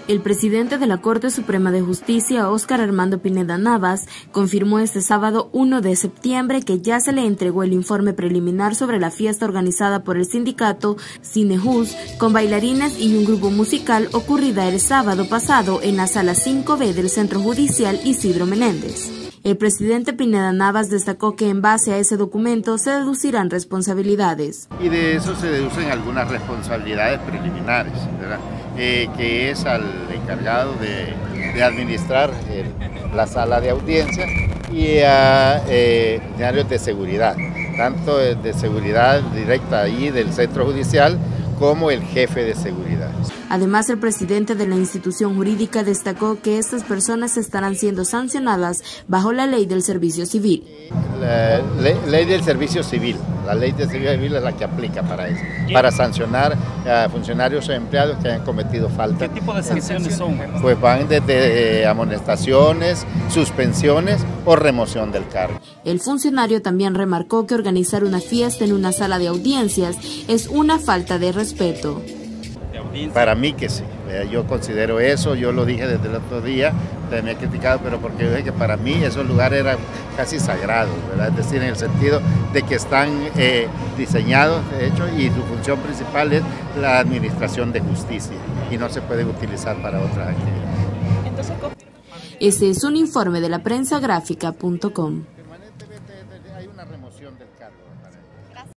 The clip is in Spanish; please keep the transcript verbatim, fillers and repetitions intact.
El presidente de la Corte Suprema de Justicia, Óscar Armando Pineda Navas, confirmó este sábado uno de septiembre que ya se le entregó el informe preliminar sobre la fiesta organizada por el sindicato Cinejus con bailarines y un grupo musical ocurrida el sábado pasado en la Sala cinco B del Centro Judicial Isidro Menéndez. El presidente Pineda Navas destacó que en base a ese documento se deducirán responsabilidades. Y de eso se deducen algunas responsabilidades preliminares, ¿verdad? Eh, que es al encargado de, de administrar el, la sala de audiencia y a eh, funcionarios de seguridad, tanto de seguridad directa ahí del centro judicial como el jefe de seguridad. Además, el presidente de la institución jurídica destacó que estas personas estarán siendo sancionadas bajo la ley del servicio civil. La ley, ley del servicio civil, la ley del servicio civil es la que aplica para eso, para sancionar a funcionarios o empleados que hayan cometido falta. ¿Qué tipo de sanciones son? Pues van desde amonestaciones, suspensiones o remoción del cargo. El funcionario también remarcó que organizar una fiesta en una sala de audiencias es una falta de respeto. Para mí que sí, yo considero eso, yo lo dije desde el otro día, me he criticado, pero porque yo dije que para mí esos lugares eran casi sagrados, ¿verdad? Es decir, en el sentido de que están eh, diseñados, de hecho, y su función principal es la administración de justicia y no se pueden utilizar para otras actividades. Este es un informe de la prensa gráfica punto com.